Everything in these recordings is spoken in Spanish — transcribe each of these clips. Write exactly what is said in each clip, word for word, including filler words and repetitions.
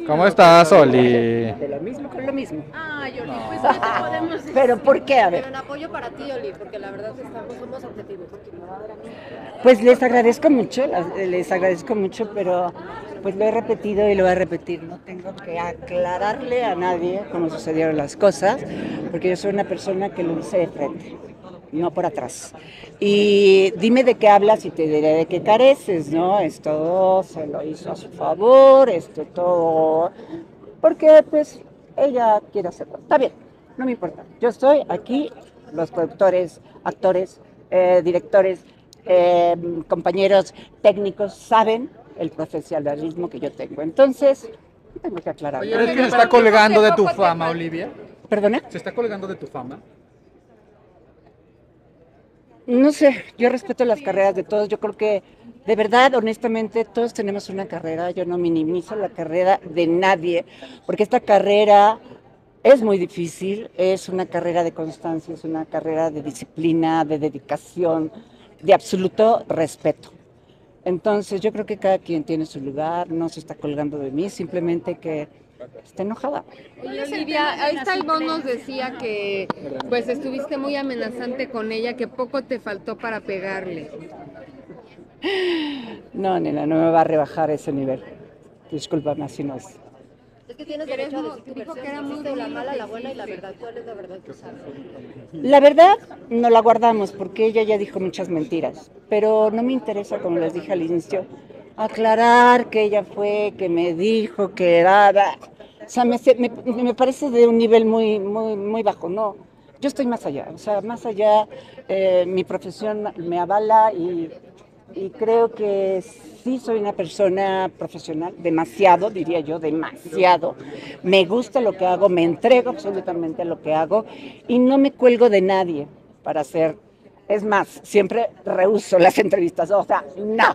¿Cómo estás, Oli? De lo mismo con lo mismo. Ay, Oli, pues no te podemos decir. ¿Pero por qué? A Pero ver. en apoyo para ti, Oli, porque la verdad estamos, somos objetivos. Pues les agradezco mucho, las- les agradezco mucho, pero pues lo he repetido y lo voy a repetir. No tengo que aclararle a nadie cómo sucedieron las cosas, porque yo soy una persona que lo dice de frente, no por atrás. Y dime de qué hablas y te diré de qué careces, ¿no? Esto se lo hizo a su favor, esto todo, porque pues ella quiere hacerlo. Está bien, no me importa. Yo estoy aquí, los productores, actores, eh, directores, eh, compañeros técnicos saben el profesionalismo que yo tengo. Entonces, no tengo que aclarar. Oye, ¿crees que se está colgando de tu fama, Olivia? ¿Perdona? ¿Se está colgando de tu fama? No sé, yo respeto las carreras de todos. Yo creo que, de verdad, honestamente, todos tenemos una carrera. Yo no minimizo la carrera de nadie, porque esta carrera es muy difícil. Es una carrera de constancia, es una carrera de disciplina, de dedicación, de absoluto respeto. Entonces, yo creo que cada quien tiene su lugar, no se está colgando de mí, simplemente que está enojada. Oye, Olivia, ahí está Ivonne nos decía que pues estuviste muy amenazante con ella, que poco te faltó para pegarle. No, nena, no me va a rebajar ese nivel. Discúlpame, así no es. Es que tienes Eres derecho a mu- decir tu dijo versión, que era muy dijiste la duro mala, que la buena y la hiciste. verdad. ¿Cuál es la verdad que sabes? La verdad, no la guardamos porque ella ya dijo muchas mentiras, pero no me interesa, como les dije al inicio, aclarar que ella fue, que me dijo, que era... O sea, me, me, me parece de un nivel muy, muy, muy bajo, no. Yo estoy más allá, o sea, más allá, eh, mi profesión me avala y, y creo que sí soy una persona profesional, demasiado, diría yo, demasiado. Me gusta lo que hago, me entrego absolutamente a lo que hago y no me cuelgo de nadie para hacer. Es más, siempre rehúso las entrevistas, o sea, no,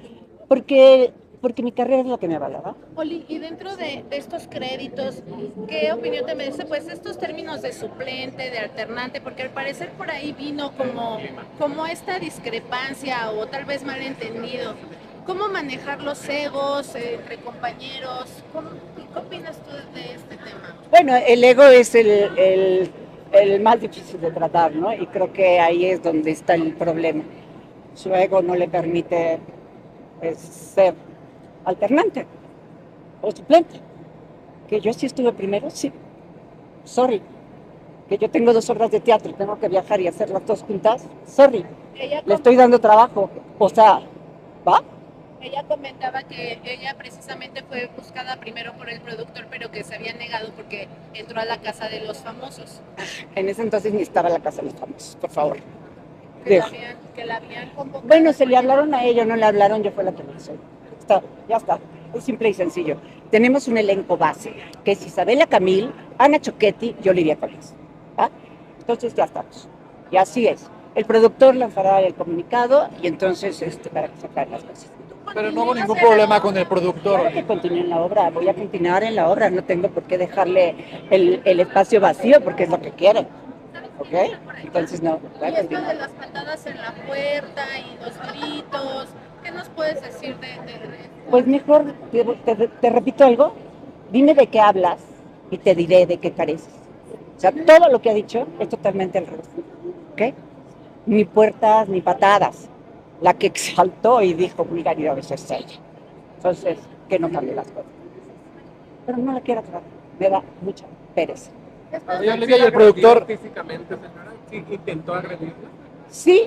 porque, porque mi carrera es lo que me avala. Oli, y dentro de, de estos créditos, ¿qué opinión te merece? Pues estos términos de suplente, de alternante, porque al parecer por ahí vino como, como esta discrepancia o tal vez malentendido. ¿Cómo manejar los egos eh, entre compañeros? ¿Cómo, ¿Qué opinas tú de este tema? Bueno, el ego es el, el, el más difícil de tratar, ¿no? Y creo que ahí es donde está el problema. Su ego no le permite pues, ser alternante o suplente. Que yo sí estuve primero, sí. Sorry. Que yo tengo dos obras de teatro, tengo que viajar y hacer las dos juntas. Sorry. Ella, Le estoy dando trabajo. O sea, ¿va? ella comentaba que ella precisamente fue buscada primero por el productor, pero que se había negado porque entró a la casa de los famosos. En ese entonces ni estaba la casa de los famosos, por favor. Que la Dejo. habían, que la habían convocado. Bueno, se le hablaron a ella, no le hablaron, yo fue la que lo hice. Está, ya está. Es simple y sencillo. Tenemos un elenco base, que es Isabela Camil, Ana Choquetti y Olivia Colés. ¿Va? Entonces ya estamos. Y así es. El productor lanzará el comunicado y entonces este, para que se aclaren las cosas. Pero no hubo ningún problema con el productor, Claro que continúe en la obra, voy a continuar en la obra, no tengo por qué dejarle el, el espacio vacío porque es lo que quieren. ¿Ok? Entonces no, voy Y a esto de continuar. las patadas en la puerta y los gritos, ¿qué nos puedes decir de, de, de- Pues mejor, te, te- te repito algo, dime de qué hablas y te diré de qué careces. O sea, todo lo que ha dicho es totalmente al revés. ¿Ok? Ni puertas ni patadas. La que exaltó y dijo vulgaridades es ella. Entonces, que no cambie las cosas. Pero no la quiero aclarar, me da mucha pereza. Oye, Olivia, y el productor, Físicamente, señora, sí intentó agredirla. Sí,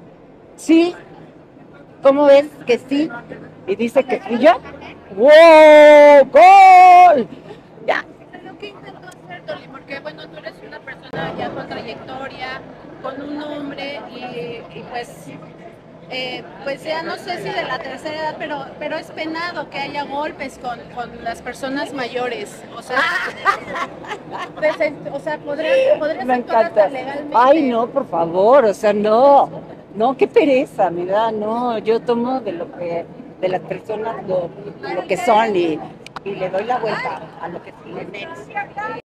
sí, ¿cómo ves que sí? Y dice que fui yo. ¡Wow! ¡Gol! Ya, Pero ¿qué intentó hacer, Dolly? Porque, bueno, tú eres una persona ya con trayectoria, con un nombre y, y pues, eh, pues ya no sé si de la tercera edad, pero, pero es penado que haya golpes con, con las personas mayores. O sea, pues, o sea podrías, podrías me actuar encanta. hasta legalmente. Ay, no, por favor, o sea, no, no, qué pereza, me da, no, yo tomo de lo que, de las personas lo, lo que son y, y le doy la vuelta a lo que tienen.